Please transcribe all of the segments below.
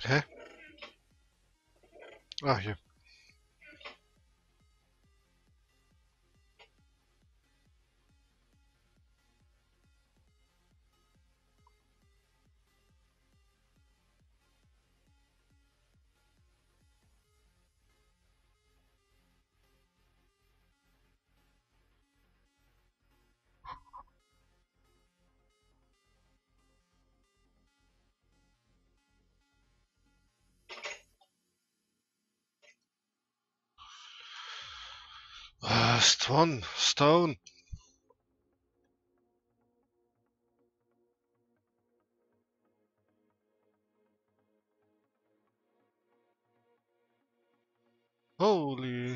Hä? Ah, hier. Stone. Holy.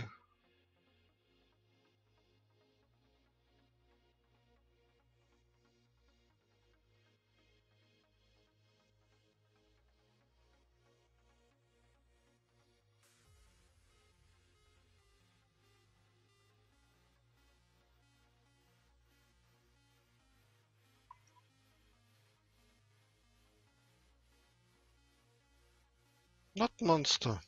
Not monster.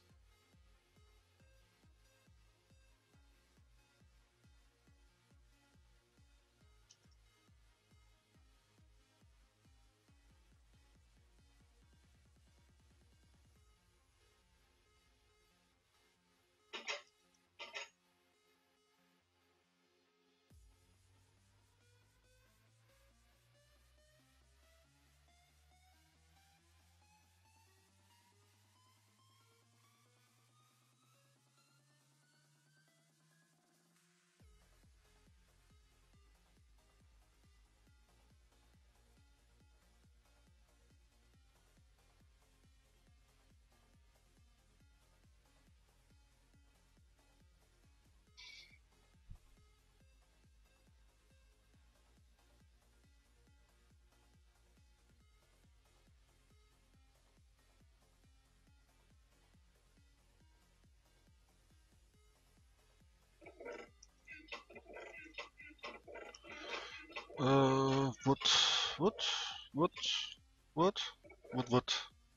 What? What? What? What? What?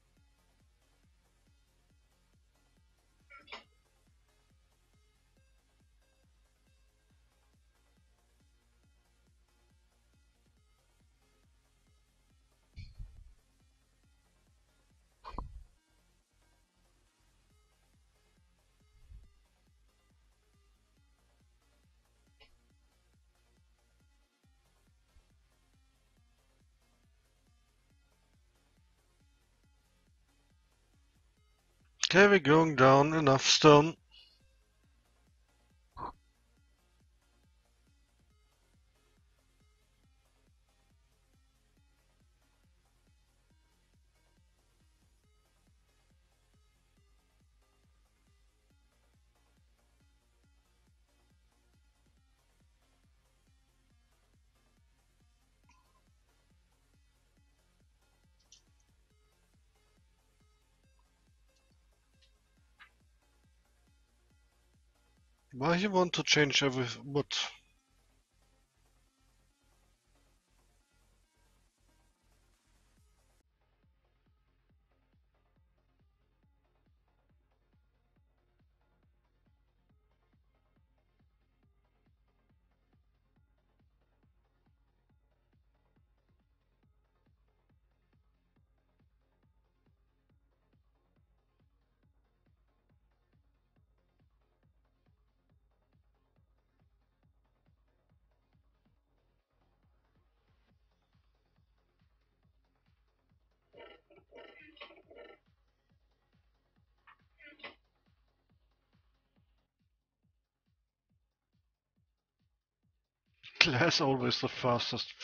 Okay, we're going down enough stone. Why you want to change every what? Glass always the fastest.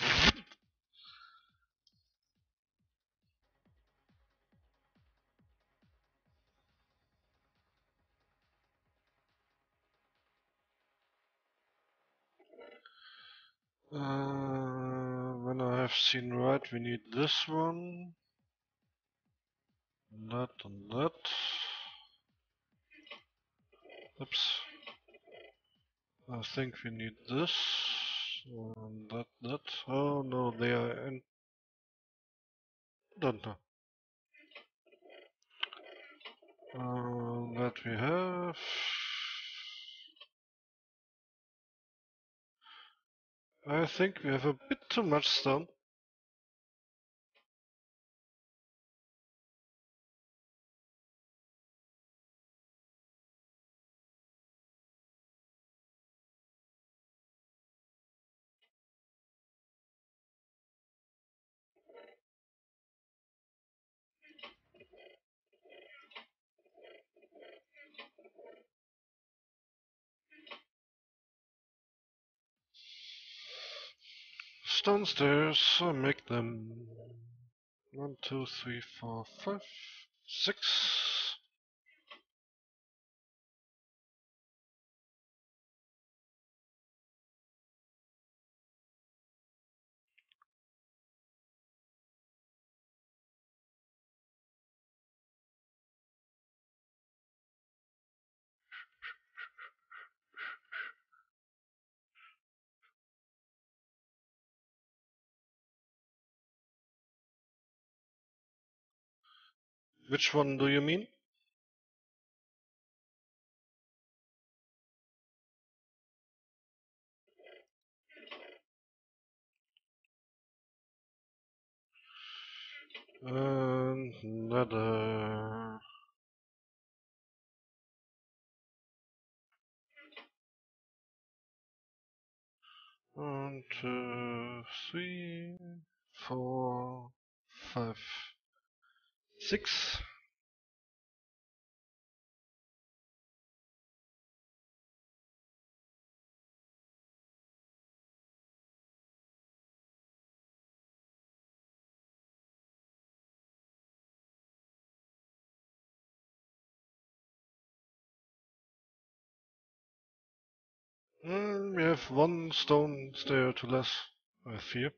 When I have seen right, we need this one. That and that. Oops. I think we need this. That. Oh no, they are in. Don't know. That we have. I think we have a bit too much stone. Stone stairs, so make them 1, 2, 3, 4, 5, 6. Which one do you mean? Another. 1, 2, 3, 4, 5, 6. We have 1 stone stair to less, I fear.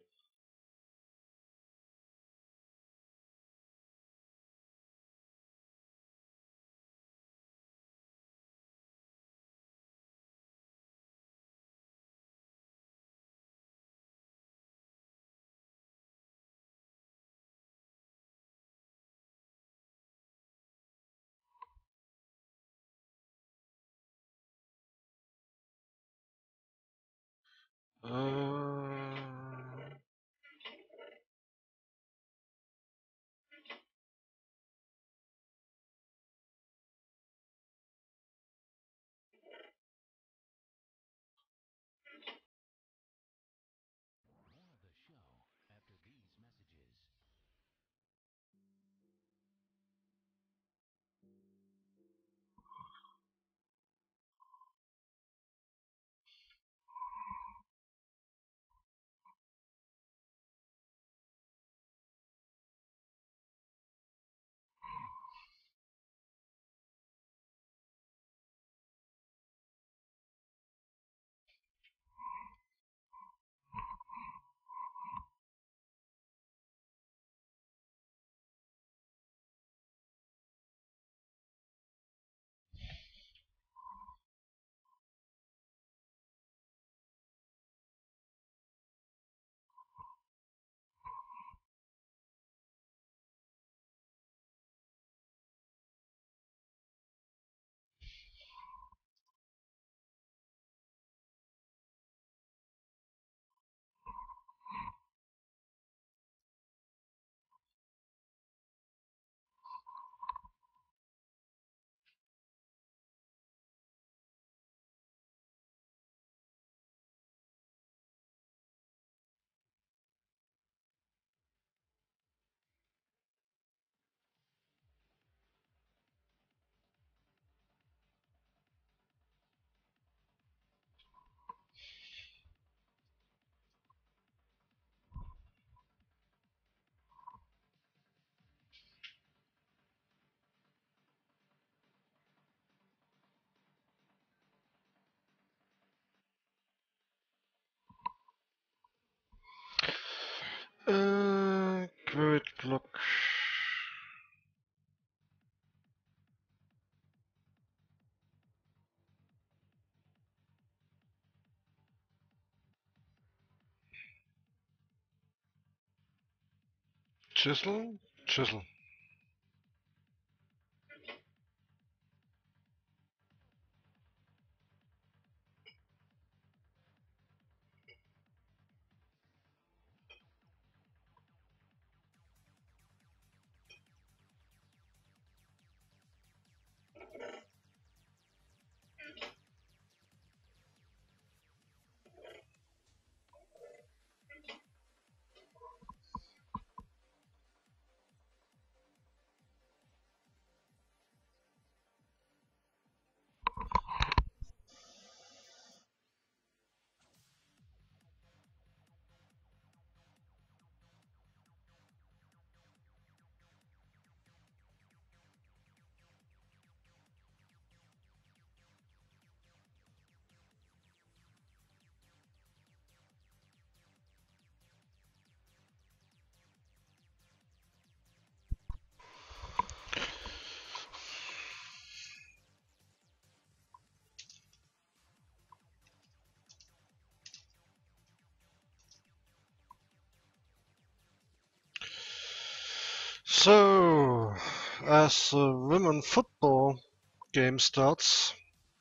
Uh, Great clock. Chisel, chisel. as the women football game starts,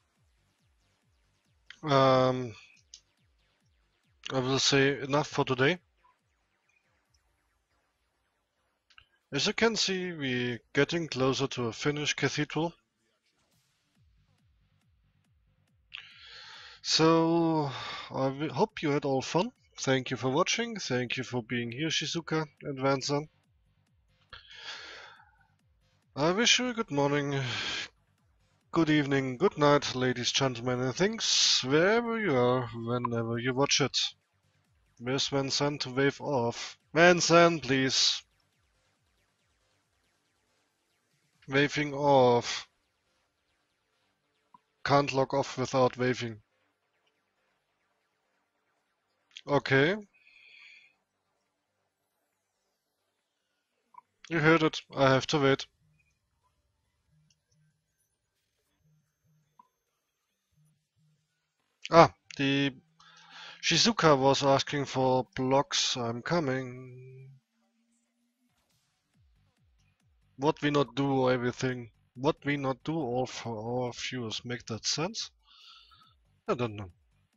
I will say enough for today. As you can see, we're getting closer to a finished cathedral. So, I hope you had all fun. Thank you for watching. Thank you for being here, Shizuka and Vansan. I wish you a good morning, good evening, good night, ladies, gentlemen, and things, wherever you are, whenever you watch it. Where's Vansan to wave off? Vansan, please. Waving off. Can't log off without waving. Okay. You heard it. I have to wait. Ah, the Shizuka was asking for blocks. I'm coming. What we not do everything? What we not do all for our viewers? Make that sense? I don't know.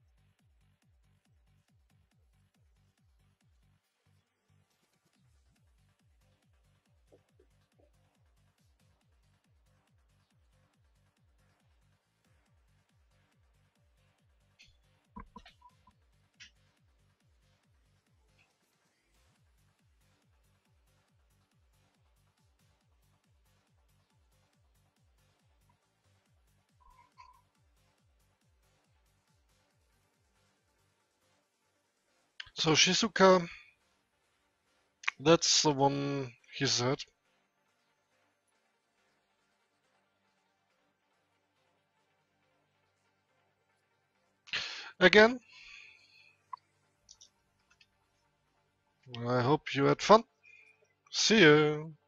So Shizuka, that's the one he said. Again, I hope you had fun. See you.